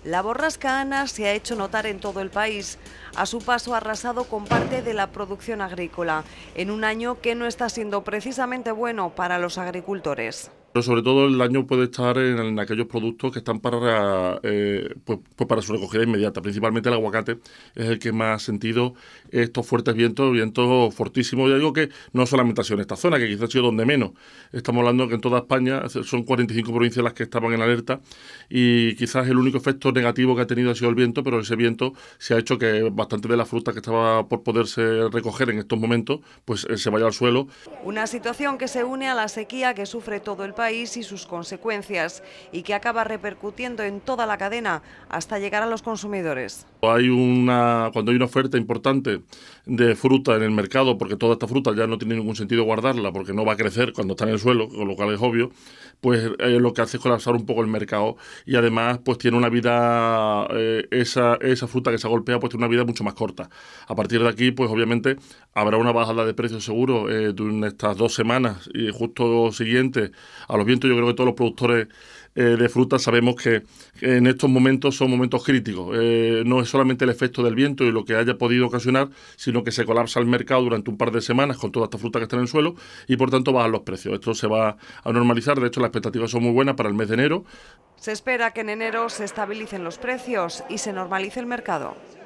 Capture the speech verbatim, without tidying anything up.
La borrasca Ana se ha hecho notar en todo el país. A su paso ha arrasado con parte de la producción agrícola, en un año que no está siendo precisamente bueno para los agricultores. Pero sobre todo el daño puede estar en, en aquellos productos que están para, eh, pues, pues para su recogida inmediata. Principalmente el aguacate es el que más ha sentido estos fuertes vientos, vientos fortísimos. Ya digo que no solamente ha sido en esta zona, que quizás ha sido donde menos. Estamos hablando que en toda España son cuarenta y cinco provincias las que estaban en alerta y quizás el único efecto negativo que ha tenido ha sido el viento, pero ese viento se ha hecho que bastante de la fruta que estaba por poderse recoger en estos momentos pues eh, se vaya al suelo. Una situación que se une a la sequía que sufre todo el país y sus consecuencias, y que acaba repercutiendo en toda la cadena hasta llegar a los consumidores. Hay una, cuando hay una oferta importante de fruta en el mercado, porque toda esta fruta ya no tiene ningún sentido guardarla, porque no va a crecer cuando está en el suelo, con lo cual es obvio, pues eh, lo que hace es colapsar un poco el mercado y además pues tiene una vida, eh, esa, esa fruta que se golpea pues tiene una vida mucho más corta. A partir de aquí pues obviamente habrá una bajada de precios seguro eh, durante estas dos semanas y justo siguiente a los vientos. Yo creo que todos los productores eh, de fruta sabemos que en estos momentos son momentos críticos. Eh, no es solamente el efecto del viento y lo que haya podido ocasionar, sino que se colapsa el mercado durante un par de semanas con toda esta fruta que está en el suelo y por tanto bajan los precios. Esto se va a normalizar. De hecho, las expectativas son muy buenas para el mes de enero. Se espera que en enero se estabilicen los precios y se normalice el mercado.